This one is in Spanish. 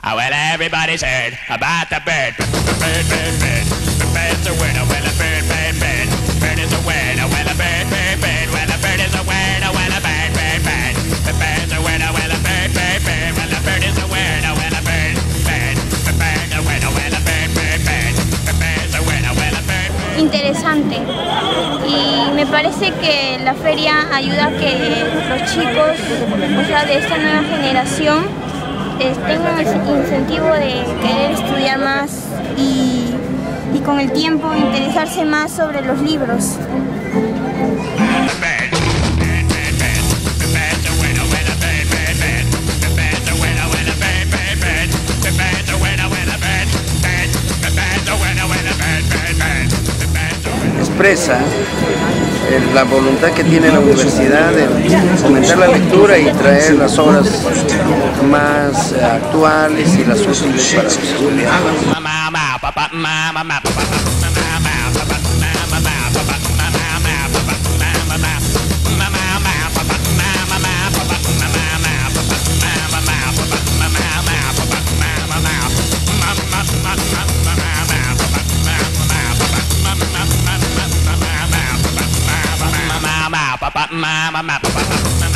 Well, everybody's heard about the bird. Bird, bird, bird. The bird's a winner. Well, a bird, bird, bird. Bird is a winner. Well, a bird, bird, bird. Well, a bird is a winner. Well, a bird, bird, bird. The bird's a winner. Well, a bird, bird, bird. Well, a bird is a winner. Well, a bird, bird. The bird's a winner. Well, a bird, bird, bird. The bird's a winner. Well, a bird. Interesante, y me parece que la feria ayuda a que los chicos, o sea, de esta nueva generación, tengan el incentivo de querer estudiar más y con el tiempo interesarse más sobre los libros. Expresa la voluntad que tiene la universidad de fomentar la lectura y traer las obras más actuales y las útiles para los estudiantes. Mama,